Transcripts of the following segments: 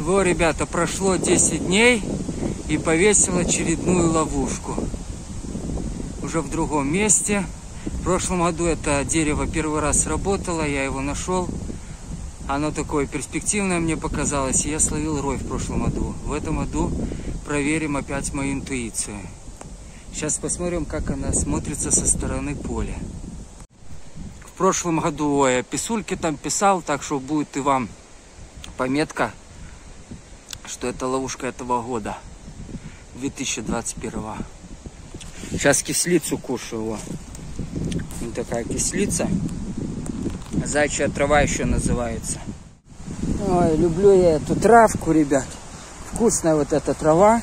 Во, ребята, прошло 10 дней и повесил очередную ловушку. Уже в другом месте. В прошлом году это дерево первый раз работало, я его нашел. Оно такое перспективное мне показалось, и я словил рой в прошлом году. В этом году проверим опять мою интуицию. Сейчас посмотрим, как она смотрится со стороны поля. В прошлом году я писульки там писал, так что будет и вам пометка, что это ловушка этого года, 2021. Сейчас кислицу кушаю. Вот такая кислица. Зайчья трава еще называется. Ой, люблю я эту травку, ребят. Вкусная вот эта трава.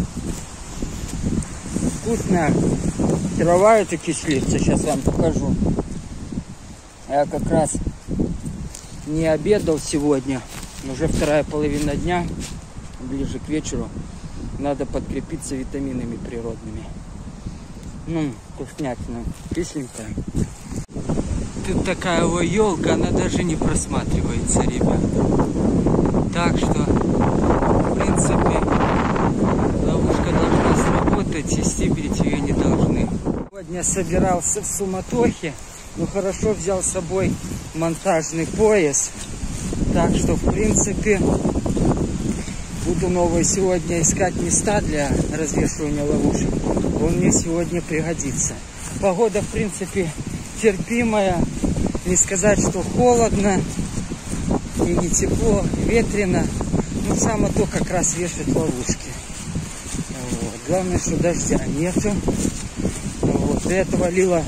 Вкусная трава, это кислица. Сейчас вам покажу. Я как раз не обедал сегодня. Уже вторая половина дня. Ближе к вечеру. Надо подкрепиться витаминами природными. Вкуснятина. Кисленькая. Тут такая вот елка, она даже не просматривается, ребят. Так что, в принципе, ловушка должна сработать, и стибрить ее не должны. Сегодня собирался в суматохе, но хорошо взял с собой монтажный пояс. Так что, в принципе, буду новые сегодня искать места для развешивания ловушек. Он мне сегодня пригодится. Погода, в принципе, терпимая. Не сказать, что холодно и не тепло, ветрено. Но само то как раз вешать ловушки. Вот. Главное, что дождя нету. Вот. До этого лило...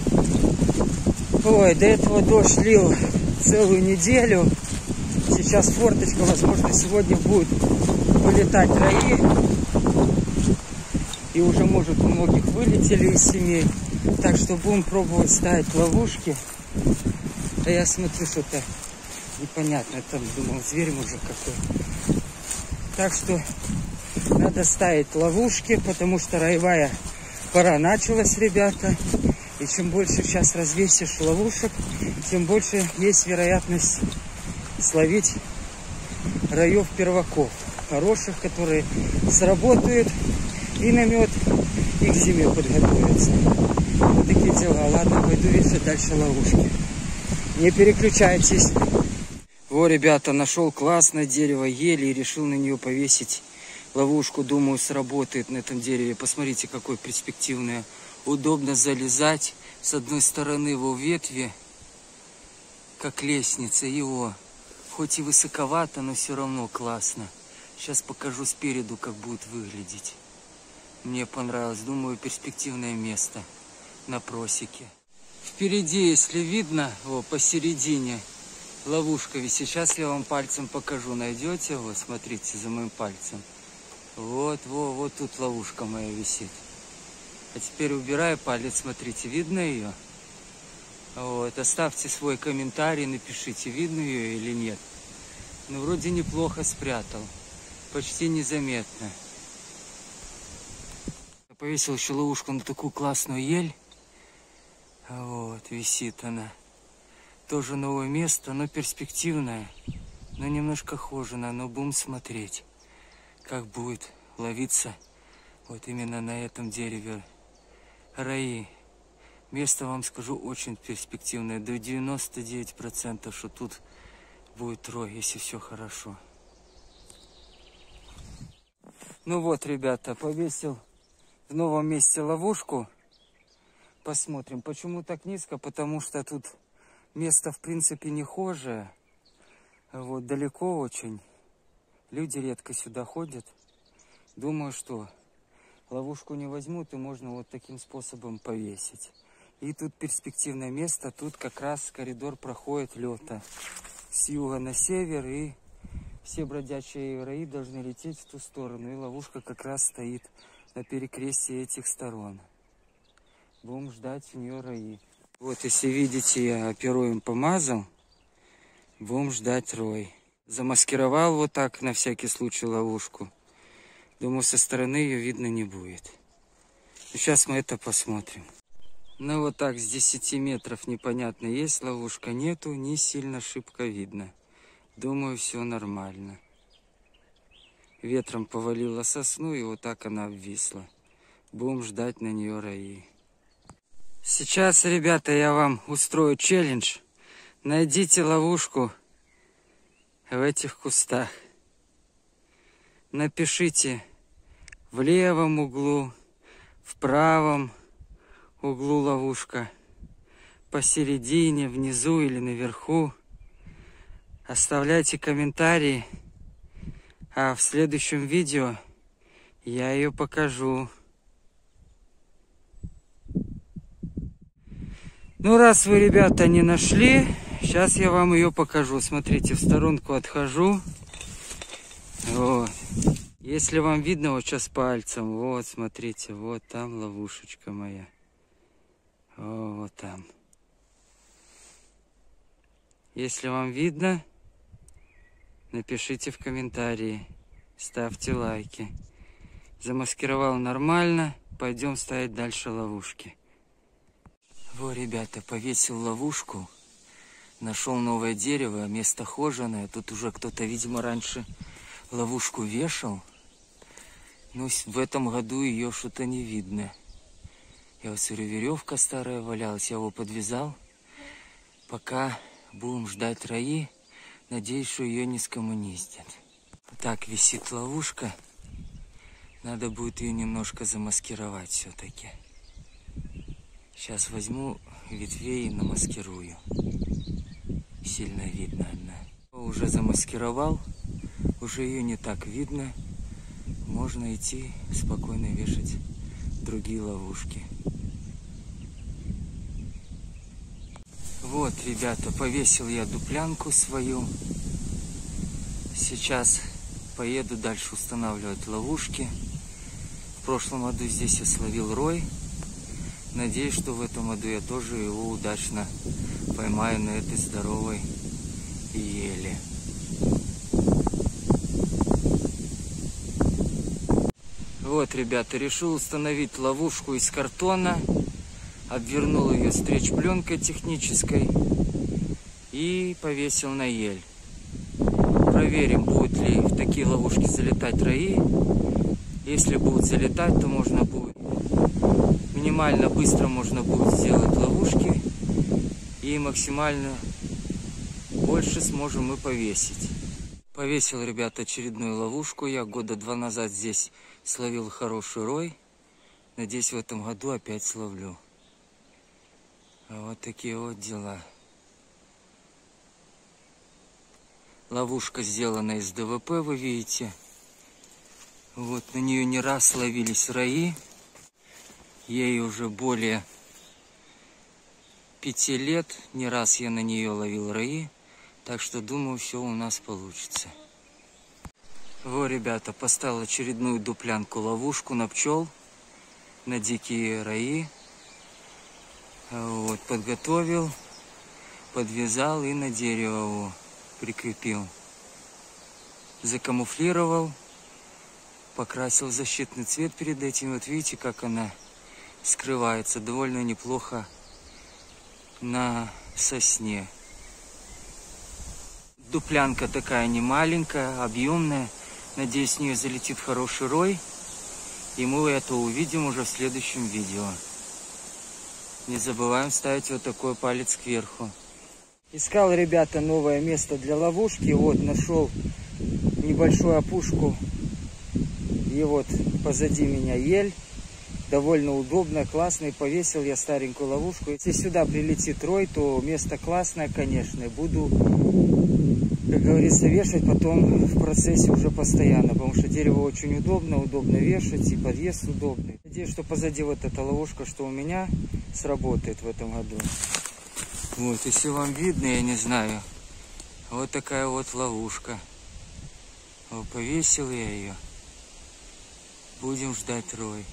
до этого дождь лил целую неделю. Сейчас форточка, возможно, сегодня будет вылетать раи. И уже, может, у многих вылетели из семей. Так что будем пробовать ставить ловушки. А я смотрю, что-то непонятно. Там, думал, зверь мужик какой. Так что надо ставить ловушки, потому что раевая пора началась, ребята. И чем больше сейчас развесишь ловушек, тем больше есть вероятность словить раев перваков. Хороших, которые сработают и на мед, и к зиме подготовятся. Вот такие дела. Ладно, пойду вешать дальше ловушки. Не переключайтесь. Во, ребята, нашел классное дерево ели и решил на нее повесить ловушку. Думаю, сработает на этом дереве. Посмотрите, какое перспективное. Удобно залезать. С одной стороны его ветви, как лестница. Его хоть и высоковато, но все равно классно. Сейчас покажу спереду, как будет выглядеть. Мне понравилось. Думаю, перспективное место на просеке. Впереди, если видно, посередине ловушка висит. Сейчас я вам пальцем покажу. Найдете? Вот, смотрите, за моим пальцем. Вот тут ловушка моя висит. А теперь убираю палец, смотрите, видно ее? Вот, оставьте свой комментарий, напишите, видно ее или нет. Ну, вроде неплохо спрятал. Почти незаметно. Я повесил еще ловушку на такую классную ель. Вот, висит она. Тоже новое место, но перспективное. Но немножко хоженое, но будем смотреть, как будет ловиться вот именно на этом дереве раи. Место, вам скажу, очень перспективное. До 99%, что тут будет рой, если все хорошо. Ну вот, ребята, повесил в новом месте ловушку. Посмотрим. Почему так низко? Потому что тут место, в принципе, не хожее. Вот, далеко очень. Люди редко сюда ходят. Думаю, что ловушку не возьмут, и можно вот таким способом повесить. И тут перспективное место. Тут как раз коридор проходит лета с юга на север. И все бродячие раи должны лететь в ту сторону. И ловушка как раз стоит на перекрестии этих сторон. Будем ждать в нее раи. Вот, если видите, я пером помазал. Будем ждать рой. Замаскировал вот так на всякий случай ловушку. Думаю, со стороны ее видно не будет. Сейчас мы это посмотрим. Ну вот так с 10 метров непонятно, есть ловушка, нету, не сильно шибко видно. Думаю, все нормально. ветром повалила сосну, и вот так она обвисла. Будем ждать на нее раи. Сейчас, ребята, я вам устрою челлендж. Найдите ловушку в этих кустах. Напишите в левом углу, в правом углу ловушка, посередине, внизу или наверху. Оставляйте комментарии, а в следующем видео я ее покажу. Ну, раз вы, ребята, не нашли, сейчас я вам ее покажу. Смотрите, в сторонку отхожу. Вот. Если вам видно, вот сейчас пальцем, вот, смотрите, вот там ловушечка моя. О, вот там. Если вам видно, напишите в комментарии, ставьте лайки. Замаскировал нормально, пойдем ставить дальше ловушки. Вот, ребята, повесил ловушку, нашел новое дерево, место хоженое. Тут уже кто-то, видимо, раньше ловушку вешал. Но в этом году ее что-то не видно. Я вот смотрю, веревка старая валялась, я его подвязал. Пока будем ждать раи, надеюсь, что ее не скоммуниздят. Так висит ловушка. Надо будет ее немножко замаскировать все-таки. Сейчас возьму ветвей и намаскирую. Сильно видно одна. Уже замаскировал, уже ее не так видно. Можно идти спокойно вешать другие ловушки. Вот, ребята, повесил я дуплянку свою. Сейчас поеду дальше устанавливать ловушки. В прошлом году здесь я словил рой. Надеюсь, что в этом году я тоже его удачно поймаю на этой здоровой ели. Вот, ребята, решил установить ловушку из картона. Обвернул ее стретч-пленкой технической и повесил на ель. Проверим, будут ли в такие ловушки залетать раи. Если будут залетать, то можно будет минимально быстро можно будет сделать ловушки и максимально больше сможем мы повесить. Повесил, ребята, очередную ловушку. Я года 2 назад здесь словил хороший рой. Надеюсь, в этом году опять словлю. Вот такие вот дела. Ловушка сделана из ДВП, вы видите. Вот на нее не раз ловились раи. Ей уже более 5 лет. Не раз я на нее ловил раи. Так что думаю, все у нас получится. Вот, ребята, поставил очередную дуплянку ловушку на пчел, на дикие раи. Вот, подготовил, подвязал и на дерево его прикрепил. Закамуфлировал, покрасил защитный цвет перед этим. Вот видите, как она скрывается довольно неплохо на сосне. Дуплянка такая не маленькая, объемная. Надеюсь, с нее залетит хороший рой. И мы это увидим уже в следующем видео. Не забываем ставить вот такой палец кверху. Искал, ребята, новое место для ловушки. Вот нашел небольшую опушку. И вот позади меня ель. Довольно удобно, классно. И повесил я старенькую ловушку. Если сюда прилетит рой, то место классное, конечно. Буду, как говорится, вешать потом в процессе уже постоянно. Потому что дерево очень удобно, удобно вешать. И подъезд удобный. Надеюсь, что позади вот эта ловушка, что у меня, сработает в этом году. Вот, если вам видно, я не знаю. Вот такая вот ловушка. Вот, повесил я ее. Будем ждать рой.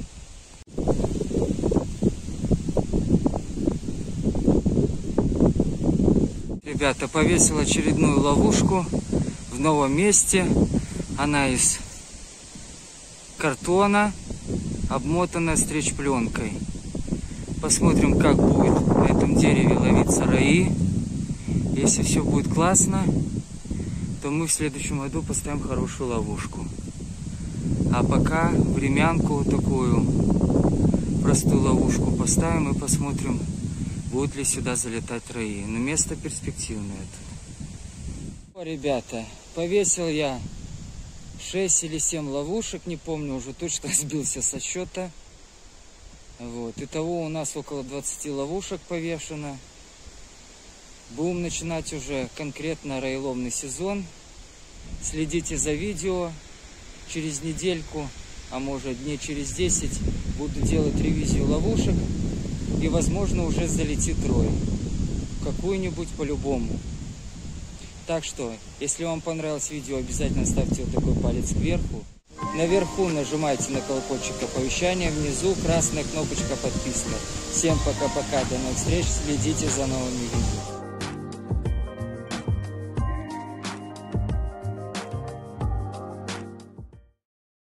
Ребята, повесил очередную ловушку в новом месте. Она из картона, обмотана стретч-пленкой. Посмотрим, как будет на этом дереве ловиться раи. Если все будет классно, то мы в следующем году поставим хорошую ловушку. А пока времянку такую, простую ловушку поставим и посмотрим, будут ли сюда залетать раи. Но место перспективное тут. Ребята, повесил я 6 или 7 ловушек, не помню уже точно, сбился со счета. Вот. Итого у нас около 20 ловушек повешено. Будем начинать уже конкретно раиловный сезон. Следите за видео. Через недельку, а может дней через 10, буду делать ревизию ловушек. И возможно уже залетит рой. Какую-нибудь по-любому. Так что, если вам понравилось видео, обязательно ставьте вот такой палец кверху. Наверху нажимайте на колокольчик оповещания, внизу красная кнопочка подписка. Всем пока-пока, до новых встреч, следите за новыми видео.